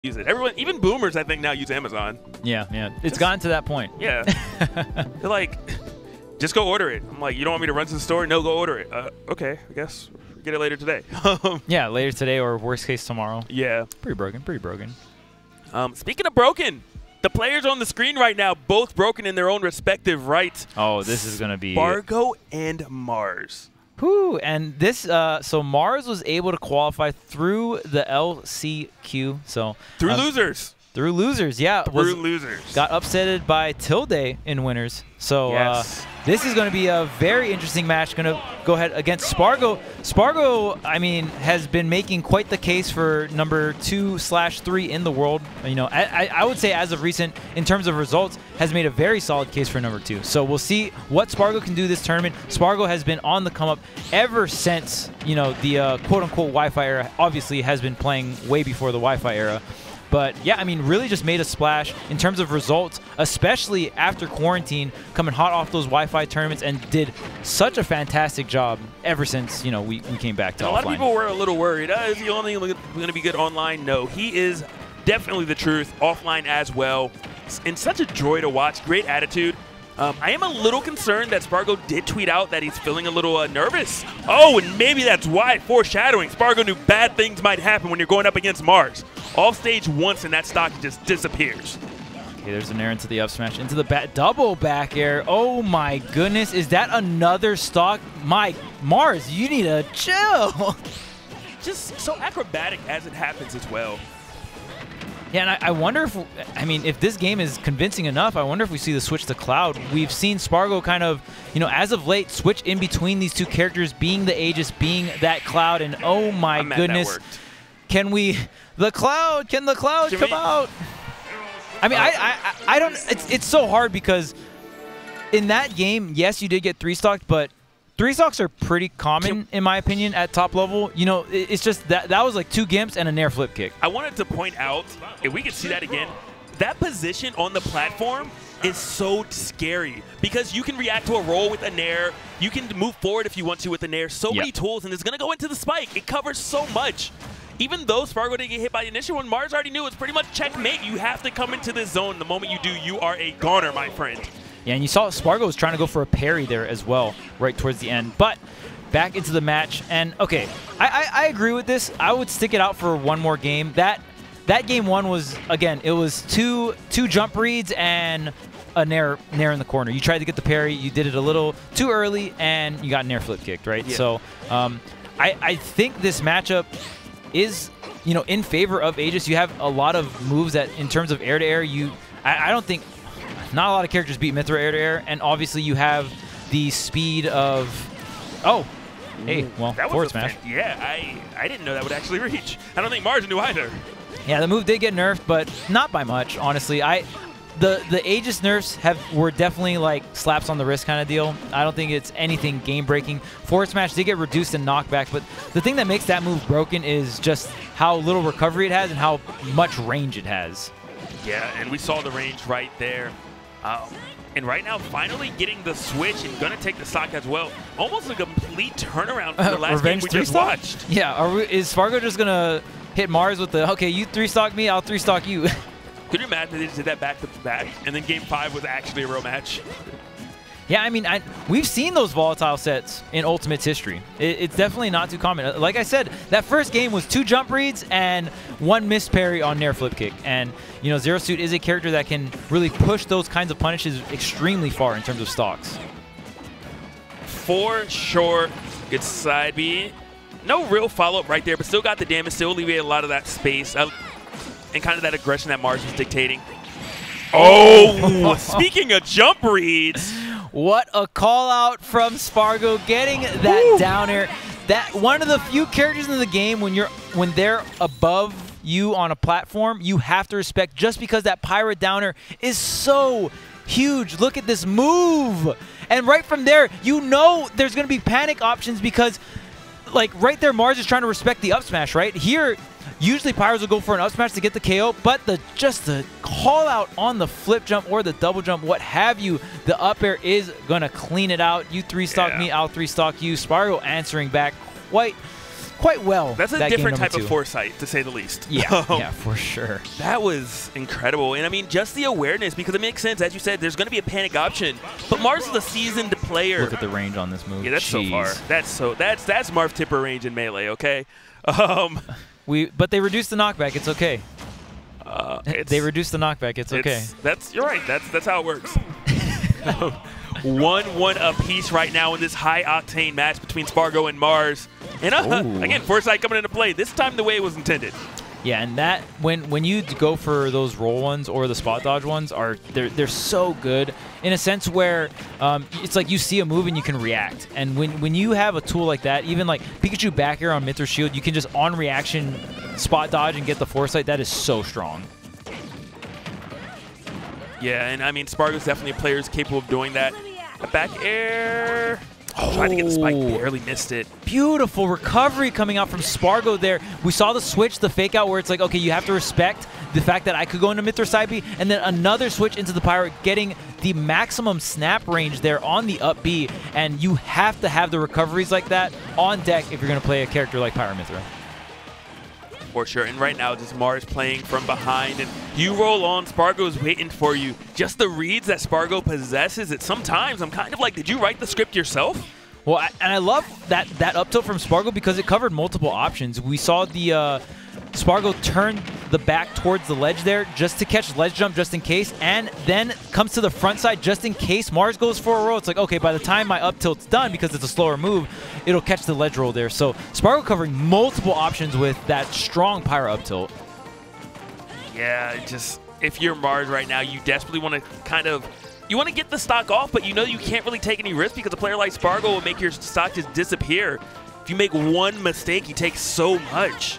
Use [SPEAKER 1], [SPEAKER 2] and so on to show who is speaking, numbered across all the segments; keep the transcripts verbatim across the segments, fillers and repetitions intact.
[SPEAKER 1] use it. Everyone, even boomers, I think now use Amazon.
[SPEAKER 2] Yeah, yeah. It's
[SPEAKER 1] Just,
[SPEAKER 2] gotten to that point.
[SPEAKER 1] Yeah. They're like, just go order it. I'm like, you don't want me to run to the store? No, go order it. Uh, okay, I guess. Get it later today.
[SPEAKER 2] Yeah, later today or worst case tomorrow.
[SPEAKER 1] Yeah.
[SPEAKER 2] Pretty broken, pretty broken.
[SPEAKER 1] Um, speaking of broken, the players on the screen right now, both broken in their own respective right.
[SPEAKER 2] Oh, this is going to be...
[SPEAKER 1] Spargo and Mars.
[SPEAKER 2] Whew, and this, uh, so Mars was able to qualify through the L C Q. So
[SPEAKER 1] Through
[SPEAKER 2] um,
[SPEAKER 1] losers.
[SPEAKER 2] Through losers, yeah.
[SPEAKER 1] Through
[SPEAKER 2] was,
[SPEAKER 1] losers.
[SPEAKER 2] Got upsetted by Tilde in winners. So
[SPEAKER 1] yes.
[SPEAKER 2] uh, this is going to be a very interesting match. Going to go ahead against Spargo. Spargo, I mean, has been making quite the case for number two slash three in the world. You know, I, I would say as of recent, in terms of results, has made a very solid case for number two. So we'll see what Spargo can do this tournament. Spargo has been on the come up ever since, you know, the uh, quote unquote Wi-Fi era. Obviously, has been playing way before the Wi-Fi era. But, yeah, I mean, really just made a splash in terms of results, especially after quarantine, coming hot off those Wi-Fi tournaments, and did such a fantastic job ever since, you know, we, we came back to
[SPEAKER 1] and
[SPEAKER 2] offline.
[SPEAKER 1] A lot of people were a little worried. Uh, is he only going to be good online? No, he is definitely the truth, offline as well. And such a joy to watch, great attitude. Um, I am a little concerned that Spargo did tweet out that he's feeling a little uh, nervous. Oh, and maybe that's why, foreshadowing. Spargo knew bad things might happen when you're going up against Mars. Off stage once and that stock just disappears.
[SPEAKER 2] Okay, there's an air into the up smash, into the back, double back air. Oh my goodness, is that another stock? My, Mars, you need to chill.
[SPEAKER 1] Just so acrobatic as it happens as well.
[SPEAKER 2] Yeah, and I, I wonder if, I mean, if this game is convincing enough, I wonder if we see the switch to Cloud. We've seen Spargo kind of, you know, as of late, switch in between these two characters, being the Aegis, being that Cloud, and oh my
[SPEAKER 1] I'm
[SPEAKER 2] goodness. Can we, the Cloud, can the Cloud Jimmy? come out? I mean, uh, I, I, I don't, it's, it's so hard because in that game, yes, you did get three stocked, but three stocks are pretty common, in my opinion, at top level. You know, it's just that that was like two gimps and a nair flip kick.
[SPEAKER 1] I wanted to point out, if we could see that again, that position on the platform is so scary because you can react to a roll with a nair. You can move forward if you want to with a nair. So yep. many tools, and it's going to go into the spike. It covers so much. Even though Spargo didn't get hit by the initial one, Mars already knew it's pretty much checkmate. You have to come into this zone. The moment you do, you are a goner, my friend.
[SPEAKER 2] Yeah, and you saw Spargo was trying to go for a parry there as well, right towards the end. But back into the match, and okay, I, I, I agree with this. I would stick it out for one more game. That that game one was, again, it was two two jump reads and a nair nair in the corner. You tried to get the parry, you did it a little too early, and you got nair flip kicked, right?
[SPEAKER 1] Yeah.
[SPEAKER 2] So um, I, I think this matchup is, you know, in favor of Aegis. You have a lot of moves that, in terms of air to air, you I, I don't think. Not a lot of characters beat Mythra air to air, and obviously you have the speed of. Oh, hey, well,
[SPEAKER 1] that
[SPEAKER 2] forward
[SPEAKER 1] was
[SPEAKER 2] smash.
[SPEAKER 1] Yeah, I I didn't know that would actually reach. I don't think Mars knew either.
[SPEAKER 2] Yeah, the move did get nerfed, but not by much, honestly. I, the the Aegis nerfs have were definitely like slaps on the wrist kind of deal. I don't think it's anything game breaking. Forward smash did get reduced in knockback, but the thing that makes that move broken is just how little recovery it has and how much range it has.
[SPEAKER 1] Yeah, and we saw the range right there. Um, and right now, finally getting the switch and going to take the stock as well. Almost a complete turnaround from the last
[SPEAKER 2] uh, game
[SPEAKER 1] we just
[SPEAKER 2] stock?
[SPEAKER 1] watched.
[SPEAKER 2] Yeah, are we, is Spargo just going to hit Mars with the, okay, you three-stock me, I'll three-stock you?
[SPEAKER 1] Could you imagine they just did that back-to-back, and then game five was actually a real match?
[SPEAKER 2] Yeah, I mean, I, we've seen those volatile sets in Ultimate's history. It, it's definitely not too common. Like I said, that first game was two jump reads and one missed parry on nair flip kick. And, you know, Zero Suit is a character that can really push those kinds of punishes extremely far in terms of stocks.
[SPEAKER 1] For sure. Good side B. No real follow-up right there, but still got the damage, still alleviated a lot of that space uh, and kind of that aggression that Mars was dictating. Oh, speaking of jump reads.
[SPEAKER 2] What a call out from Spargo, getting that Woo. down air. That one of the few characters in the game when you're when they're above you on a platform, you have to respect just because that pirate down air is so huge. Look at this move. And right from there, you know there's going to be panic options because like right there Mars is trying to respect the up smash, right? Here usually Pyros will go for an up smash to get the K O, but the just the call out on the flip jump or the double jump, what have you, the up air is going to clean it out. You three stock
[SPEAKER 1] yeah.
[SPEAKER 2] me, I'll three stock you. Spargo answering back quite quite well.
[SPEAKER 1] That's a
[SPEAKER 2] that
[SPEAKER 1] different type
[SPEAKER 2] two.
[SPEAKER 1] of foresight, to say the least.
[SPEAKER 2] Yeah,
[SPEAKER 1] um,
[SPEAKER 2] yeah, for sure.
[SPEAKER 1] That was incredible. And I mean, just the awareness, because it makes sense. As you said, there's going to be a panic option. But Mars is a seasoned player.
[SPEAKER 2] Look at the range on this move.
[SPEAKER 1] Yeah, that's
[SPEAKER 2] Jeez.
[SPEAKER 1] so far. That's so that's that's Marv Tipper range in Melee, okay? Um,
[SPEAKER 2] we but they reduced the knockback. It's okay.
[SPEAKER 1] Uh,
[SPEAKER 2] they reduced the knockback. It's, it's okay.
[SPEAKER 1] That's you're right. That's that's how it works. one one apiece right now in this high octane match between Spargo and Mars. And uh, again, foresight coming into play. This time the way it was intended.
[SPEAKER 2] Yeah, and that when when you go for those roll ones or the spot dodge ones, are they're they're so good in a sense where um, it's like you see a move and you can react. And when when you have a tool like that, even like Pikachu back air on Mythra Shield, you can just on reaction spot dodge and get the foresight. That is so strong.
[SPEAKER 1] Yeah, and I mean Spargo's definitely a player who's capable of doing that. A back air. Oh, tried to get the spike, barely missed it.
[SPEAKER 2] Beautiful recovery coming out from Spargo there. We saw the switch, the fake out where it's like, okay, you have to respect the fact that I could go into Mythra side B, and then another switch into the Pyro, getting the maximum snap range there on the up B, and you have to have the recoveries like that on deck if you're going to play a character like Pyro Mythra.
[SPEAKER 1] For sure, and right now just Mars playing from behind, and you roll on, Spargo's waiting for you. Just the reads that Spargo possesses, it sometimes I'm kind of like, did you write the script yourself?
[SPEAKER 2] Well, I, and I love that that up tilt from Spargo because it covered multiple options. We saw the uh, Spargo turn the back towards the ledge there just to catch ledge jump just in case, and then comes to the front side just in case Mars goes for a roll. It's like, okay, by the time my up tilt's done, because it's a slower move, it'll catch the ledge roll there. So Spargo covering multiple options with that strong Pyro up tilt.
[SPEAKER 1] Yeah, just if you're Mars right now, you desperately want to kind of, you want to get the stock off, but you know you can't really take any risk because a player like Spargo will make your stock just disappear. If you make one mistake, you take so much.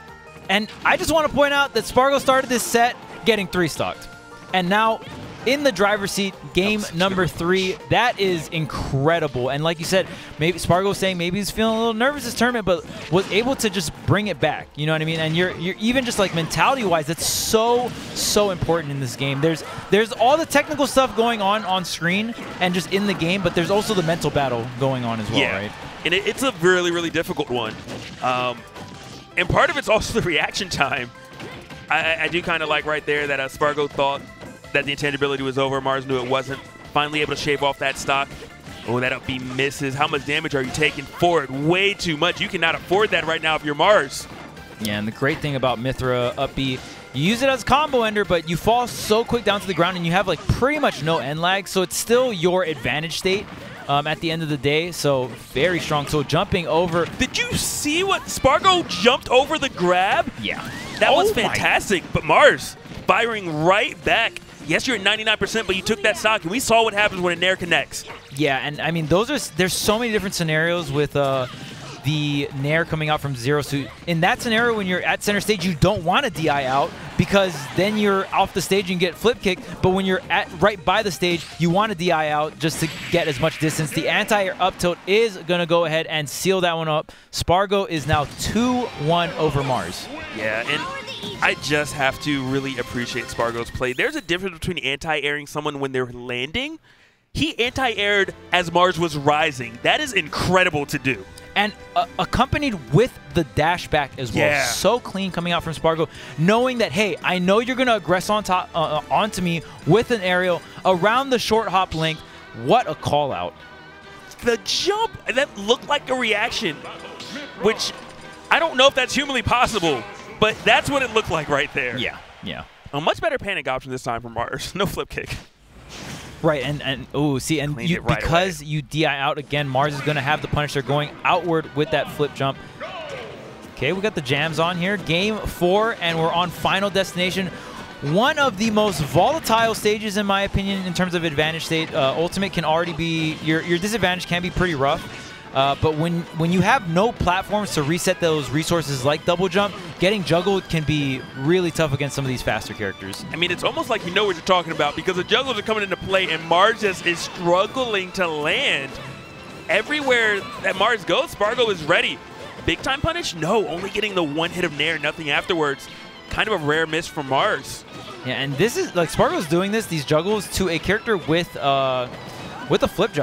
[SPEAKER 2] And I just want to point out that Spargo started this set getting three stocked. And now in the driver's seat, game number three, that is incredible. And like you said, maybe Spargo was saying maybe he's feeling a little nervous this tournament, but was able to just bring it back. You know what I mean? And you're you're even just like mentality-wise, that's so, so important in this game. There's there's all the technical stuff going on on screen and just in the game, but there's also the mental battle going on as well,
[SPEAKER 1] yeah.
[SPEAKER 2] right?
[SPEAKER 1] And it, it's a really, really difficult one. Um, And part of it's also the reaction time. I, I do kind of like right there that uh, Spargo thought that the intangibility was over. Mars knew it wasn't. Finally able to shave off that stock. Oh, that up B misses. How much damage are you taking for it? Way too much. You cannot afford that right now if you're Mars.
[SPEAKER 2] Yeah, and the great thing about Mythra up B, you use it as a combo ender, but you fall so quick down to the ground and you have like pretty much no end lag, so it's still your advantage state. Um, at the end of the day, so very strong. So jumping over.
[SPEAKER 1] Did you see what Spargo jumped over the grab?
[SPEAKER 2] Yeah.
[SPEAKER 1] That
[SPEAKER 2] oh
[SPEAKER 1] was fantastic. But Mars firing right back. Yes, you're at ninety-nine percent, but you took that stock, and we saw what happens when a Nair connects.
[SPEAKER 2] Yeah, and I mean, those are there's so many different scenarios with uh, the Nair coming out from zero. So in that scenario, when you're at center stage, you don't want to D I out because then you're off the stage and get flip kicked. But when you're at right by the stage, you want to D I out just to get as much distance. The anti-air up tilt is going to go ahead and seal that one up. Spargo is now two one over Mars.
[SPEAKER 1] Yeah, and I just have to really appreciate Spargo's play. There's a difference between anti-airing someone when they're landing. He anti-aired as Mars was rising. That is incredible to do.
[SPEAKER 2] And uh, accompanied with the dash back as well.
[SPEAKER 1] Yeah.
[SPEAKER 2] So clean coming out from Spargo, knowing that, hey, I know you're going to aggress on top, uh, onto me with an aerial around the short hop length. What a call out.
[SPEAKER 1] The jump, that looked like a reaction, which I don't know if that's humanly possible, but that's what it looked like right there.
[SPEAKER 2] Yeah, yeah.
[SPEAKER 1] A much better panic option this time for Mars. No flip kick.
[SPEAKER 2] Right, and, and oh, see, and you,
[SPEAKER 1] right
[SPEAKER 2] because
[SPEAKER 1] away.
[SPEAKER 2] you D I out again, Mars is going to have the Punisher going outward with that flip jump. Okay, we got the jams on here. Game four, and we're on Final Destination. One of the most volatile stages, in my opinion, in terms of advantage state. Uh, Ultimate can already be, your, your disadvantage can be pretty rough. Uh, but when, when you have no platforms to reset those resources like double jump, getting juggled can be really tough against some of these faster characters.
[SPEAKER 1] I mean, it's almost like you know what you're talking about because the juggles are coming into play and Mars just is struggling to land. Everywhere that Mars goes, Spargo is ready. Big time punish? No, only getting the one hit of Nair, nothing afterwards. Kind of a rare miss from Mars.
[SPEAKER 2] Yeah, and this is, like, Spargo's doing this, these juggles, to a character with, uh, with a flip jump.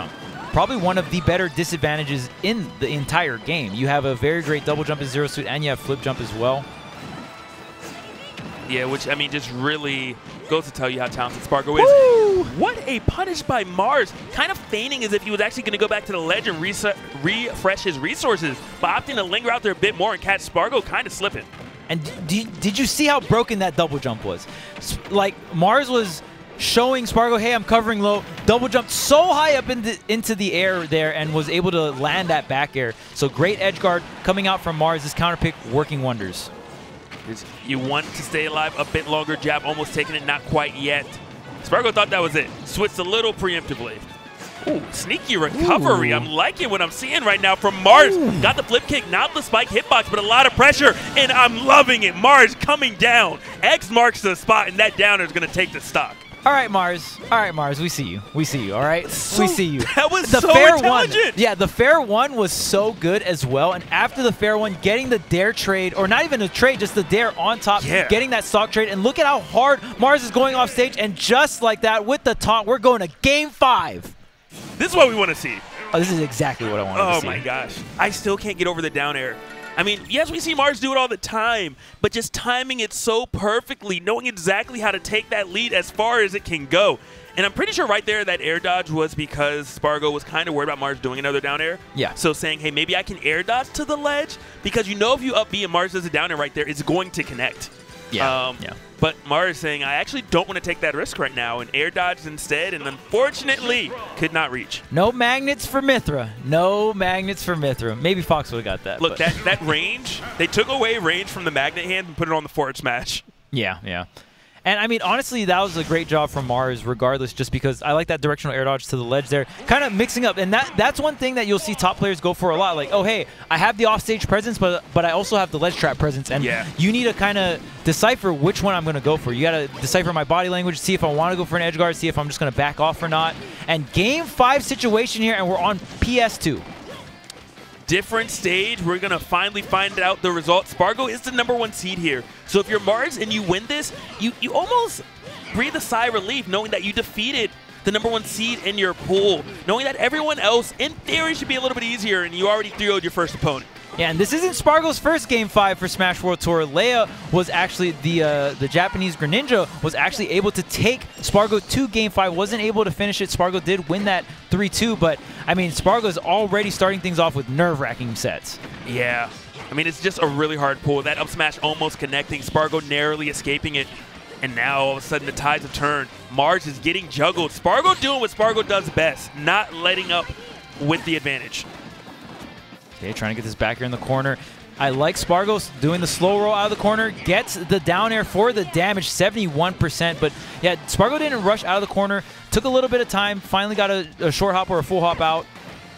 [SPEAKER 2] probably one of the better disadvantages in the entire game. You have a very great double jump in Zero Suit, and you have flip jump as well.
[SPEAKER 1] Yeah, which, I mean, just really goes to tell you how talented Spargo is.
[SPEAKER 2] Woo!
[SPEAKER 1] What a punish by Mars, kind of feigning as if he was actually going to go back to the ledge and refresh his resources, but opting to linger out there a bit more and catch Spargo kind of slipping.
[SPEAKER 2] And did, did you see how broken that double jump was? Like, Mars was showing Spargo, hey, I'm covering low, double jumped so high up in the, into the air there and was able to land that back air. So great edge guard coming out from Mars. This counter pick working wonders.
[SPEAKER 1] You want to stay alive a bit longer. Jab almost taking it, not quite yet. Spargo thought that was it. Switched a little preemptively. Ooh, sneaky recovery. Ooh. I'm liking what I'm seeing right now from Mars. Ooh. Got the flip kick, not the spike hitbox, but a lot of pressure, and I'm loving it. Mars coming down. X marks the spot, and that downer is going to take the stock.
[SPEAKER 2] All right, Mars. All right, Mars. We see you. We see you. All right.
[SPEAKER 1] So,
[SPEAKER 2] we see you.
[SPEAKER 1] That was
[SPEAKER 2] the
[SPEAKER 1] so
[SPEAKER 2] fair
[SPEAKER 1] intelligent.
[SPEAKER 2] One. Yeah, the fair one was so good as well. And after the fair one, getting the dare trade, or not even a trade, just the dare on top,
[SPEAKER 1] yeah.
[SPEAKER 2] getting that stock trade. And look at how hard Mars is going off stage. And just like that, with the taunt, we're going to game five.
[SPEAKER 1] This is what we want to see.
[SPEAKER 2] Oh, this is exactly what I wanted
[SPEAKER 1] oh
[SPEAKER 2] to see.
[SPEAKER 1] Oh my gosh. I still can't get over the down air. I mean, yes, we see Mars do it all the time, but just timing it so perfectly, knowing exactly how to take that lead as far as it can go. And I'm pretty sure right there that air dodge was because Spargo was kind of worried about Mars doing another down air.
[SPEAKER 2] Yeah.
[SPEAKER 1] So saying, hey, maybe I can air dodge to the ledge, because you know if you up B and Mars does a down air right there, it's going to connect.
[SPEAKER 2] Yeah.
[SPEAKER 1] Um,
[SPEAKER 2] yeah.
[SPEAKER 1] But Mars saying, I actually don't want to take that risk right now, and air dodged instead, and unfortunately could not reach.
[SPEAKER 2] No magnets for Mythra. No magnets for Mythra. Maybe Fox would have got that.
[SPEAKER 1] Look,
[SPEAKER 2] but.
[SPEAKER 1] that, that range, they took away range from the magnet hand and put it on the forward smash.
[SPEAKER 2] Yeah, yeah. And, I mean, honestly, that was a great job from Mars regardless, just because I like that directional air dodge to the ledge there. Kind of mixing up. And that that's one thing that you'll see top players go for a lot. Like, oh, hey, I have the offstage presence, but but I also have the ledge trap presence. And
[SPEAKER 1] yeah.
[SPEAKER 2] you need to kind of decipher which one I'm going to go for. You got to decipher my body language, see if I want to go for an edge guard, see if I'm just going to back off or not. And game five situation here, and we're on P S two.
[SPEAKER 1] Different stage. We're going to finally find out the result. Spargo is the number one seed here. So if you're Mars and you win this, you, you almost breathe a sigh of relief knowing that you defeated the number one seed in your pool, knowing that everyone else, in theory, should be a little bit easier, and you already three oh'd your first opponent.
[SPEAKER 2] Yeah, and this isn't Spargo's first game five for Smash World Tour. Leia was actually, the uh, the Japanese Greninja was actually able to take Spargo to game five. Wasn't able to finish it. Spargo did win that three two, but, I mean, Spargo's already starting things off with nerve-wracking sets.
[SPEAKER 1] Yeah. I mean, it's just a really hard pull. That up smash almost connecting. Spargo narrowly escaping it. And now, all of a sudden, the tides have turned. Mars is getting juggled. Spargo doing what Spargo does best, not letting up with the advantage.
[SPEAKER 2] Okay, trying to get this back here in the corner. I like Spargo doing the slow roll out of the corner, gets the down air for the damage, seventy-one percent. But yeah, Spargo didn't rush out of the corner, took a little bit of time, finally got a, a short hop or a full hop out.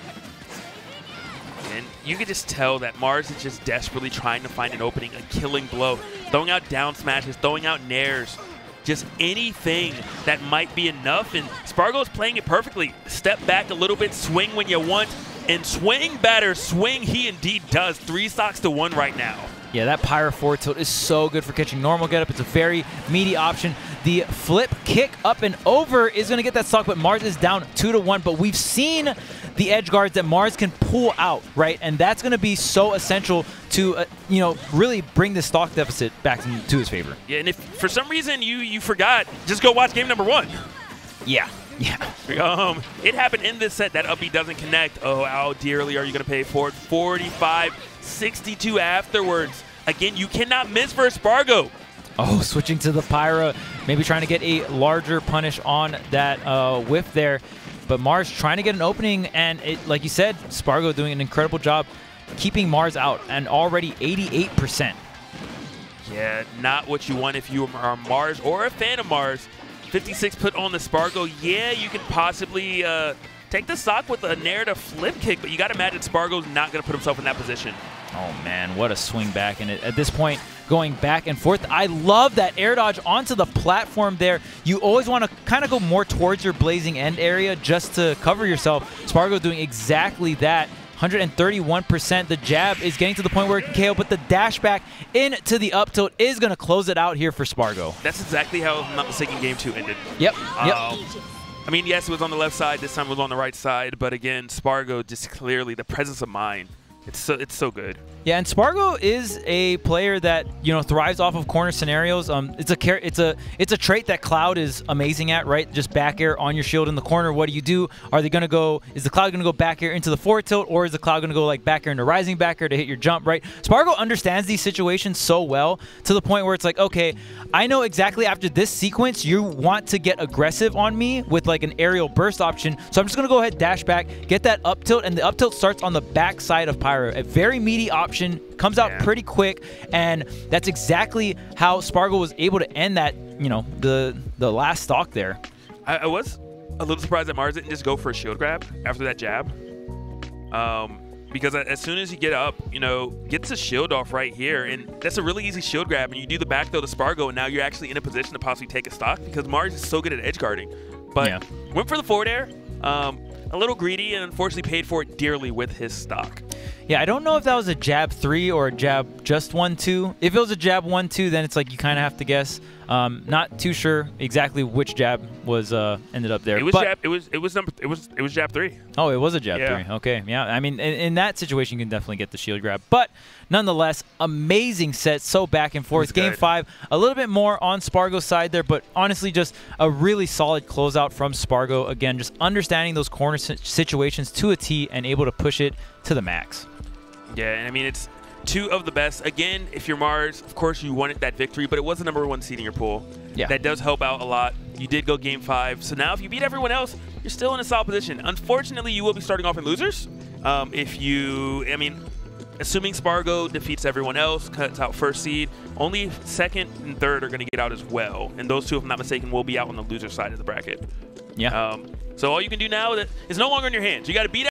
[SPEAKER 1] And you can just tell that Mars is just desperately trying to find an opening, a killing blow, throwing out down smashes, throwing out nairs, just anything that might be enough. And Spargo is playing it perfectly. Step back a little bit, swing when you want. And swing batter, swing he indeed does. Three stocks to one right now.
[SPEAKER 2] Yeah, that Pyro forward tilt is so good for catching normal getup. It's a very meaty option. The flip kick up and over is going to get that stock, but Mars is down two to one. But we've seen the edge guards that Mars can pull out, right? And that's going to be so essential to, uh, you know, really bring the stock deficit back to his favor.
[SPEAKER 1] Yeah, and if for some reason you you forgot, just go watch game number one.
[SPEAKER 2] Yeah. Yeah.
[SPEAKER 1] Um, it happened in this set. That up B doesn't connect. Oh, how dearly are you going to pay for it? forty-five sixty-two afterwards. Again, you cannot miss for Spargo.
[SPEAKER 2] Oh, switching to the Pyra. Maybe trying to get a larger punish on that uh, whiff there. But Mars trying to get an opening. And it, like you said, Spargo doing an incredible job keeping Mars out. And already eighty-eight percent.
[SPEAKER 1] Yeah, not what you want if you are Mars or a fan of Mars. fifty-six put on the Spargo. Yeah, you could possibly uh, take the stock with a narrative flip kick, but you got to imagine Spargo's not going to put himself in that position.
[SPEAKER 2] Oh, man, what a swing back. And at this point, going back and forth. I love that air dodge onto the platform there. You always want to kind of go more towards your blazing end area just to cover yourself. Spargo doing exactly that. one hundred thirty-one percent. The jab is getting to the point where it can K O, but the dash back into the up tilt is going to close it out here for Spargo.
[SPEAKER 1] That's exactly how, if I'm not mistaken, game two ended.
[SPEAKER 2] Yep. Yep.
[SPEAKER 1] Um, I mean, yes, it was on the left side. This time it was on the right side. But again, Spargo just clearly the presence of mind. It's so it's so good.
[SPEAKER 2] Yeah, and Spargo is a player that you know thrives off of corner scenarios. Um, it's a it's a it's a trait that Cloud is amazing at, right? Just back air on your shield in the corner. What do you do? Are they gonna go? Is the Cloud gonna go back air into the forward tilt, or is the Cloud gonna go like back air into rising back air to hit your jump? Right? Spargo understands these situations so well to the point where it's like, okay, I know exactly after this sequence you want to get aggressive on me with like an aerial burst option, so I'm just gonna go ahead, dash back, get that up tilt, and the up tilt starts on the back side of Pyro. A very meaty option. Comes out
[SPEAKER 1] yeah.
[SPEAKER 2] pretty quick, and that's exactly how Spargo was able to end that, you know, the the last stock there.
[SPEAKER 1] I, I was a little surprised that Mars didn't just go for a shield grab after that jab. Um, because as soon as you get up, you know, gets a shield off right here, and that's a really easy shield grab, and you do the back throw to Spargo, and now you're actually in a position to possibly take a stock because Mars is so good at edge guarding. But
[SPEAKER 2] yeah.
[SPEAKER 1] went for the forward air. Um, a little greedy, and unfortunately paid for it dearly with his stock.
[SPEAKER 2] Yeah, I don't know if that was a jab three or a jab just one two. If it was a jab one two, then it's like you kind of have to guess. Um, not too sure exactly which jab was uh, ended up there.
[SPEAKER 1] It was
[SPEAKER 2] but,
[SPEAKER 1] jab. It was it was number. It was it was jab three.
[SPEAKER 2] Oh, it was a jab
[SPEAKER 1] yeah.
[SPEAKER 2] three. Okay, yeah. I mean, in, in that situation, you can definitely get the shield grab. But nonetheless, amazing set. So back and forth. Game five, a little bit more on Spargo's side there, but honestly, just a really solid closeout from Spargo. Again, just understanding those corner situations to a T and able to push it to the max.
[SPEAKER 1] Yeah, and I mean, it's two of the best. Again, if you're Mars, of course you wanted that victory, but it was the number one seed in your pool.
[SPEAKER 2] Yeah.
[SPEAKER 1] That does help out a lot. You did go game five. So now if you beat everyone else, you're still in a solid position. Unfortunately, you will be starting off in losers. Um, if you, I mean, assuming Spargo defeats everyone else, cuts out first seed, only second and third are going to get out as well. And those two, if I'm not mistaken, will be out on the loser side of the bracket.
[SPEAKER 2] Yeah.
[SPEAKER 1] Um, so all you can do now is no longer in your hands. You got to beat